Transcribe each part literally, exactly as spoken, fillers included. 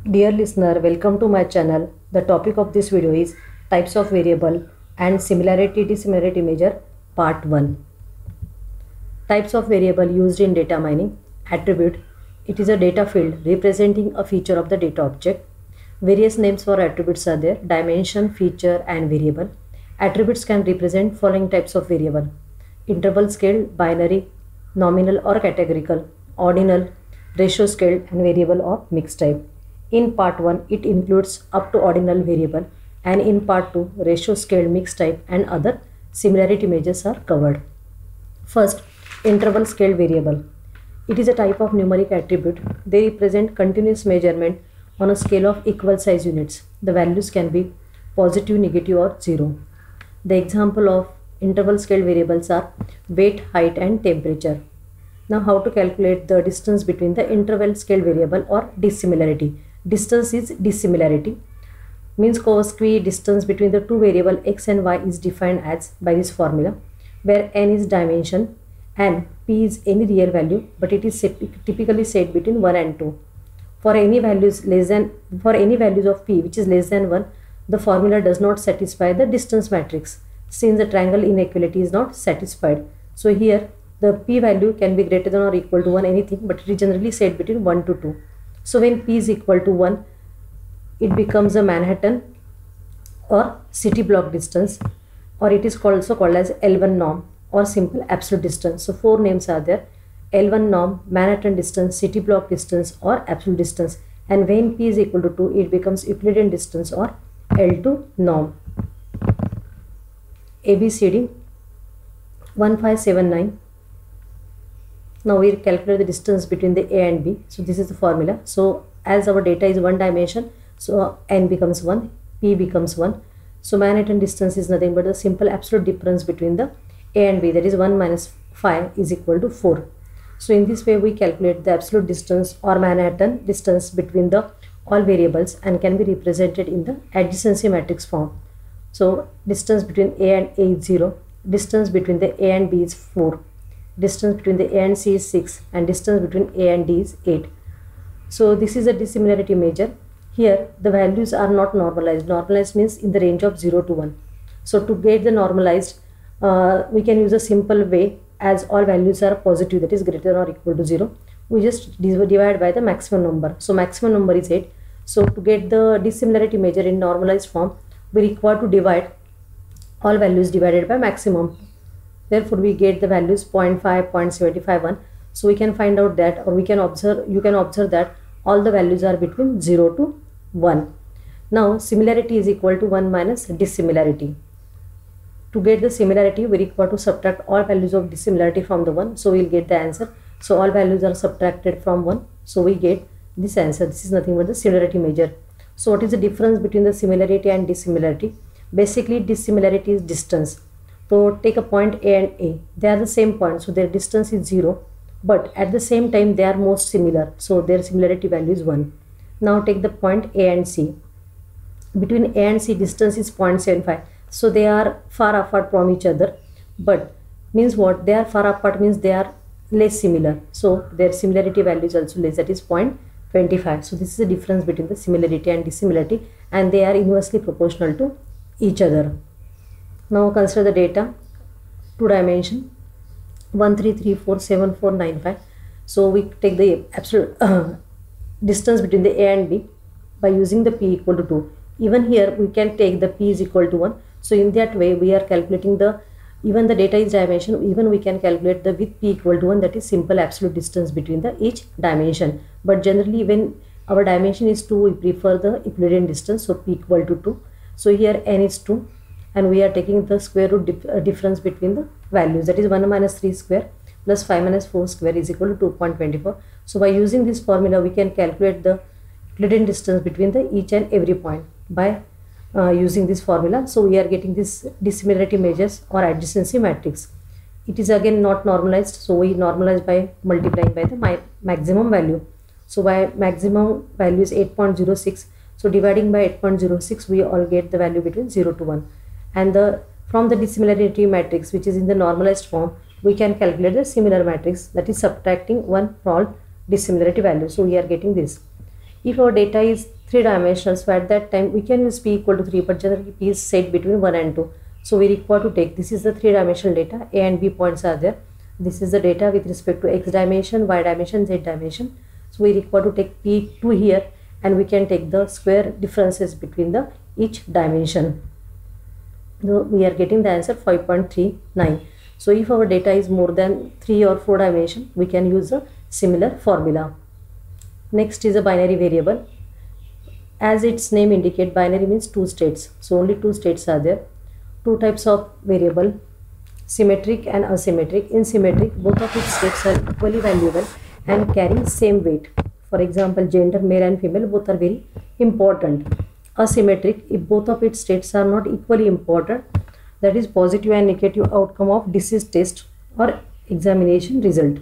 Dear listener, welcome to my channel. The topic of this video is types of variable and similarity dissimilarity measure part one. Types of variable used in data mining. Attribute. It is a data field representing a feature of the data object. Various names for attributes are there: dimension, feature and variable. Attributes can represent following types of variable: interval scaled, binary, nominal or categorical, ordinal, ratio scaled and variable of mixed type. In part one, it includes up to ordinal variable, and in part two, ratio scaled mixed type and other similarity measures are covered. First, interval scaled variable. It is a type of numeric attribute. They represent continuous measurement on a scale of equal size units. The values can be positive, negative or zero. The example of interval scaled variables are weight, height and temperature. Now, how to calculate the distance between the interval scale variable or dissimilarity? Distance is dissimilarity, means cos q distance between the two variable x and y is defined as by this formula, where n is dimension and p is any real value, but it is typically set between one and two. For any values less than for any values of p which is less than one, the formula does not satisfy the distance matrix, since the triangle inequality is not satisfied. So here the p value can be greater than or equal to one, anything, but it is generally set between one to two. So when p is equal to one, it becomes a Manhattan or city block distance, or it is called, also called as L one norm or simple absolute distance. So four names are there: L one norm, Manhattan distance, city block distance or absolute distance. And when p is equal to two, it becomes Euclidean distance or L two norm. A B C D one five seven nine. Now we calculate the distance between the A and B. So this is the formula. So as our data is one dimension, so n becomes one, p becomes one. So Manhattan distance is nothing but the simple absolute difference between the A and B, that is one minus five is equal to four. So in this way we calculate the absolute distance or Manhattan distance between the all variables and can be represented in the adjacency matrix form. So distance between A and A is zero, distance between the A and B is four, distance between the A and C is six, and distance between A and D is eight. So this is a dissimilarity measure. Here the values are not normalized. Normalized means in the range of zero to one. So to get the normalized, uh, we can use a simple way. As all values are positive, that is greater than or equal to zero, we just divide by the maximum number. So maximum number is eight. So to get the dissimilarity measure in normalized form, we require to divide all values divided by maximum. Therefore we get the values zero point five, zero point seven five one. So we can find out that, or we can observe, you can observe that all the values are between zero to one. Now similarity is equal to one minus dissimilarity. To get the similarity, we require to subtract all values of dissimilarity from the one. So we will get the answer. So all values are subtracted from one. So we get this answer. This is nothing but the similarity measure. So what is the difference between the similarity and dissimilarity? Basically dissimilarity is distance. So take a point A and A. They are the same point, so their distance is zero. But at the same time they are most similar. So their similarity value is one. Now take the point A and C. Between A and C distance is zero point seven five. So they are far apart from each other. But means what? They are far apart means they are less similar. So their similarity value is also less, that is zero point two five. So this is the difference between the similarity and dissimilarity, and they are inversely proportional to each other. Now consider the data. Two dimension one three three four seven four nine five. So we take the absolute uh, distance between the A and B by using the p equal to two. Even here we can take the p is equal to one. So in that way we are calculating the, even the data is dimension, even we can calculate the with p equal to one, that is simple absolute distance between the each dimension. But generally when our dimension is two, we prefer the Euclidean distance, so p equal to two. So here n is two, and we are taking the square root dif uh, difference between the values, that is one minus three square plus five minus four square is equal to two point two four. So by using this formula we can calculate the Euclidean distance between the each and every point by uh, using this formula. So we are getting this dissimilarity measures or adjacency matrix. It is again not normalized, so we normalize by multiplying by the my maximum value. So by maximum value is eight point zero six. So dividing by eight point zero six, we all get the value between zero to one. And the from the dissimilarity matrix, which is in the normalized form, we can calculate the similar matrix, that is subtracting one from all dissimilarity values. So we are getting this. If our data is three dimensional, so at that time we can use p equal to three, but generally p is set between one and two. So we require to take, this is the three dimensional data, a and b points are there. This is the data with respect to x dimension, y dimension, z dimension. So we require to take p two here, and we can take the square differences between the each dimension. So we are getting the answer five point three nine. So if our data is more than three or four dimension, we can use a similar formula. Next is a binary variable. As its name indicate, binary means two states. So only two states are there. Two types of variable, symmetric and asymmetric. In symmetric, both of its states are equally valuable and carry same weight. For example, gender, male and female, both are very important. Asymmetric, if both of its states are not equally important, that is positive and negative outcome of disease test or examination result.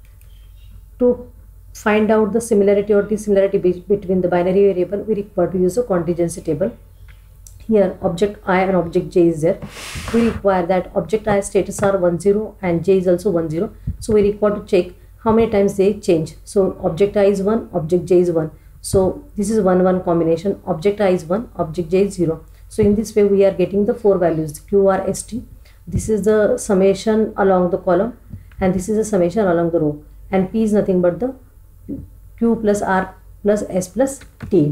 To find out the similarity or dissimilarity be between the binary variable, we require to use a contingency table. Here object I and object j is there. We require that object I status are one zero and j is also one zero. So we require to check how many times they change. So object I is one, object j is one. So this is one one combination. Object I is one, object j is zero. So in this way we are getting the four values q, r, s, t. This is the summation along the column and this is the summation along the row, and p is nothing but the q plus r plus s plus t.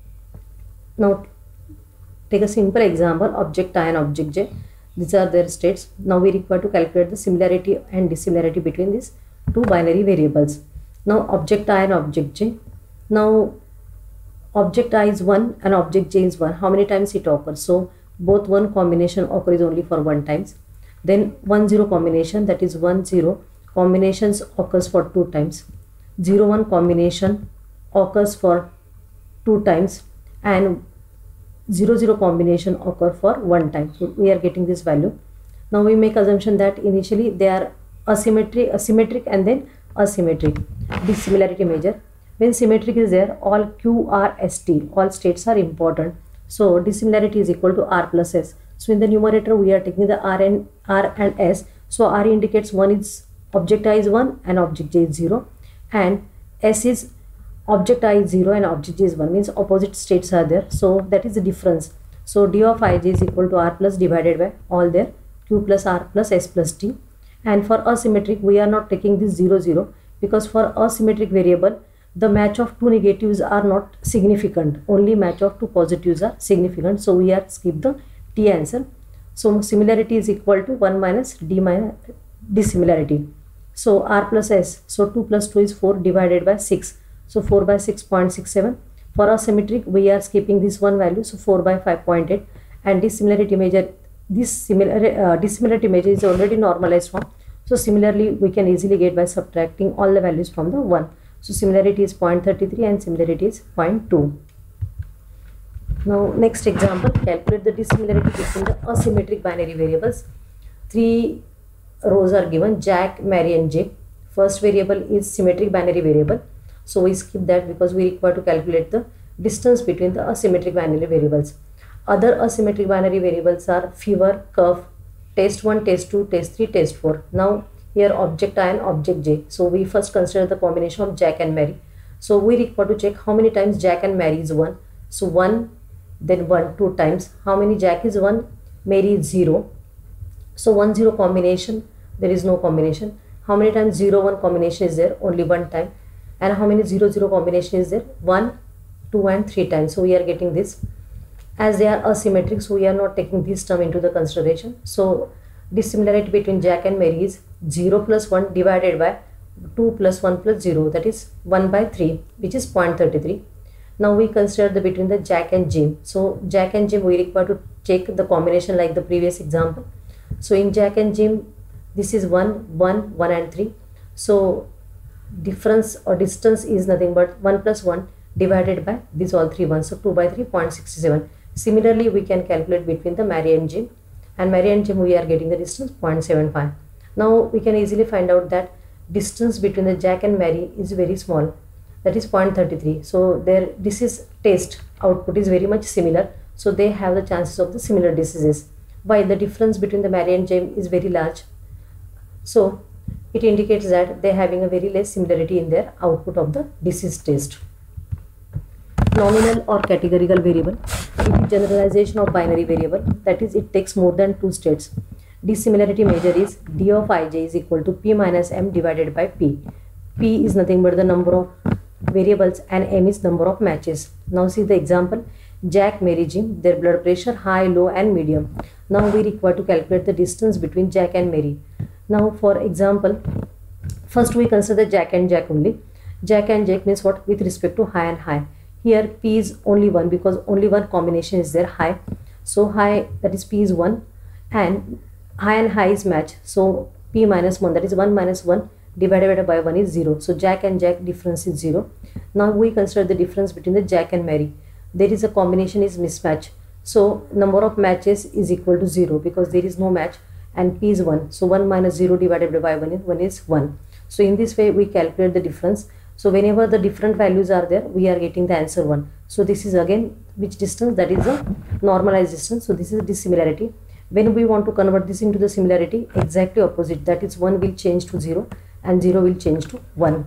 Now take a simple example, object I and object j. These are their states. Now we require to calculate the similarity and dissimilarity between these two binary variables. Now object I and object j. Now object I is one and object j is one. How many times it occurs? So both one combination occurs only for one times. Then one zero combination, that is one zero combinations occurs for two times. zero one combination occurs for two times, and zero zero combination occur for one time. So we are getting this value. Now we make assumption that initially they are asymmetric, asymmetric and then asymmetric. Dissimilarity measure. When symmetric is there, all q, r, s, t, all states are important. So dissimilarity is equal to r plus s. So in the numerator we are taking the r and r and s. So r indicates one is object I is one and object j is zero, and s is object I is zero and object j is one, means opposite states are there. So that is the difference. So d of ij is equal to r plus divided by all there q plus r plus s plus t. And for asymmetric we are not taking this zero zero, because for asymmetric variable the match of two negatives are not significant, only match of two positives are significant. So we are skip the t answer. So similarity is equal to one minus d minus dissimilarity. So r plus s, so two plus two is four divided by six. So four by six point six seven. For asymmetric we are skipping this one value, so four by five point eight. And dissimilarity measure, this similar uh, dissimilarity measure is already normalized form. So similarly we can easily get by subtracting all the values from the one. So similarity is zero point three three and similarity is zero point two. Now next example, calculate the dissimilarity between the asymmetric binary variables. Three rows are given, Jack, Mary and J. First variable is symmetric binary variable. So we skip that because we require to calculate the distance between the asymmetric binary variables. Other asymmetric binary variables are fever, curve, test one, test two, test three, test four. Now here object I and object j. So we first consider the combination of Jack and Mary. So we require to check how many times Jack and Mary is one. So one, then one, two times. How many Jack is one, Mary is zero. So one zero combination, there is no combination. How many times zero one combination is there? Only one time. And how many zero zero combination is there? one, two and three times. So we are getting this. As they are asymmetric, so we are not taking this term into the consideration. So dissimilarity between Jack and Mary is zero plus one divided by two plus one plus zero, that is one by three, which is zero point three three. Now we consider the between the Jack and Jim. So Jack and Jim we require to check the combination like the previous example. So in Jack and Jim this is one, one, one and three. So difference or distance is nothing but one plus one divided by these all three ones. So two by three, zero point six seven. Similarly we can calculate between the Mary and Jim. And Mary and Jim we are getting the distance zero point seven five. Now we can easily find out that distance between the Jack and Mary is very small, that is zero point three three. So their disease test output is very much similar, so they have the chances of the similar diseases, while the difference between the Mary and Jim is very large. So it indicates that they are having a very less similarity in their output of the disease test. Nominal or categorical variable. It is generalization of binary variable, that is it takes more than two states. Dissimilarity measure is d of ij is equal to p minus m divided by p. P is nothing but the number of variables and m is number of matches. Now see the example. Jack, Mary, Jim, their blood pressure high, low and medium. Now we require to calculate the distance between Jack and Mary. Now for example, first we consider Jack and Jack only. Jack and Jack means what? With respect to high and high. Here P is only one because only one combination is there, high. So high, that is P is one, and high and high is match. So P minus one, that is one minus one divided by one is zero. So Jack and Jack difference is zero. Now we consider the difference between the Jack and Mary. There is a combination is mismatch. So number of matches is equal to zero because there is no match, and P is one. So one minus zero divided by one is one is one. So in this way we calculate the difference. So whenever the different values are there, we are getting the answer one. So this is again which distance? That is a normalized distance. So this is a dissimilarity. When we want to convert this into the similarity, exactly opposite, that is one will change to zero and zero will change to one.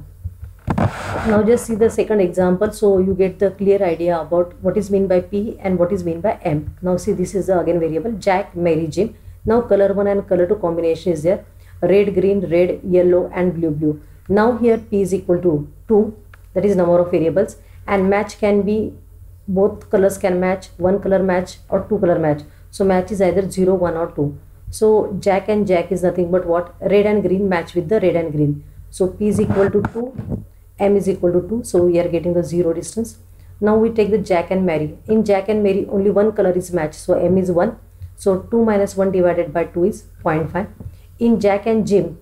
Now just see the second example, so you get the clear idea about what is mean by P and what is mean by M. Now see, this is the again variable Jack, Mary, Jim. Now color one and color two combination is there, red, green, red, yellow and blue, blue. Now here P is equal to two, that is number of variables, and match can be both colors can match, one color match or two color match. So match is either zero, one or two. So Jack and Jack is nothing but what? Red and green match with the red and green. So P is equal to two, M is equal to two. So we are getting the zero distance. Now we take the Jack and Mary. In Jack and Mary only one color is matched. So M is one. So two minus one divided by two is zero point five. In Jack and Jim,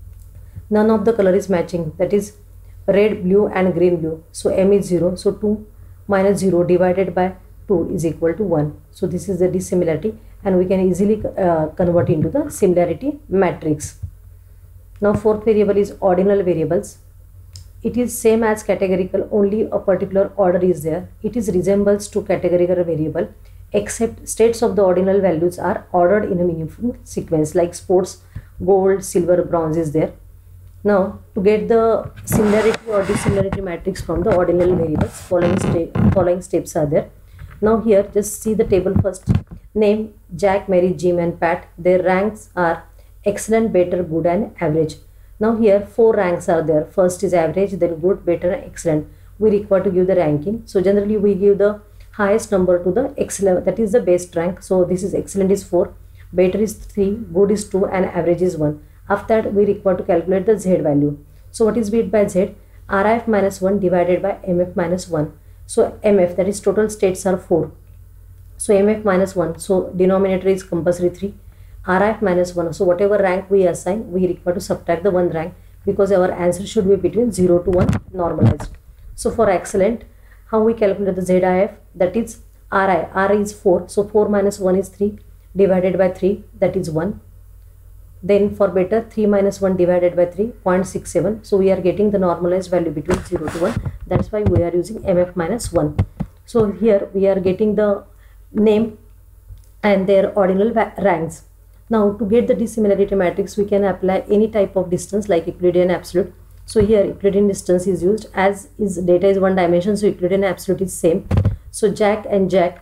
none of the color is matching. That is red, blue and green, blue. So M is zero. So two minus zero divided by two is equal to one. So this is the dissimilarity, and we can easily uh, convert into the similarity matrix. Now fourth variable is ordinal variables. It is same as categorical, only a particular order is there. It is resembles to categorical variable, except states of the ordinal values are ordered in a meaningful sequence, like sports, gold, silver, bronze is there. Now to get the similarity or dissimilarity matrix from the ordinal variables, following, sta following steps are there. Now here just see the table first. Name Jack, Mary, Jim and Pat. Their ranks are excellent, better, good and average. Now here four ranks are there. First is average, then good, better and excellent. We require to give the ranking. So generally we give the highest number to the excellent, that is the best rank. So this is excellent is four, better is three, good is two and average is one. After that we require to calculate the Z value. So what is beat by Z? R I F minus one divided by M F minus one. So M F, that is total states are four. So M F minus one, so denominator is compulsory three. R I F minus one, so whatever rank we assign, we require to subtract the one rank, because our answer should be between zero to one normalized. So for excellent, how we calculate the Z I F? That is R I, R is four, so four minus one is three divided by three, that is one. Then for better, three minus one divided by three, zero point six seven. So we are getting the normalized value between zero to one. That's why we are using M F minus one. So here we are getting the name and their ordinal ranks. Now to get the dissimilarity matrix, we can apply any type of distance like Euclidean absolute. So here Euclidean distance is used, as is data is one dimension, so Euclidean absolute is same. So Jack and Jack,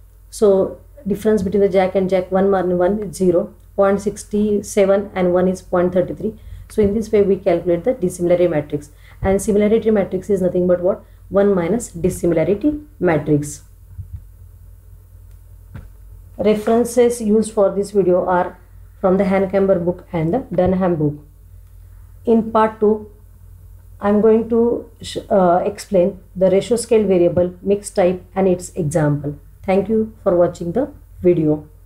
so difference between the Jack and Jack, one and one is zero, zero point six seven and one is zero point three three. So in this way we calculate the dissimilarity matrix, and similarity matrix is nothing but what? one minus dissimilarity matrix. References used for this video are from the Hankamber book and the Dunham book. In part two, I am going to uh, explain the ratio scale variable, mixed type and its example. Thank you for watching the video.